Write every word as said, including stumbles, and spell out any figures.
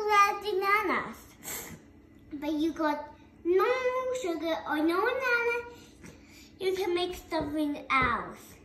red bananas. But you got no sugar or no banana, you can make something else.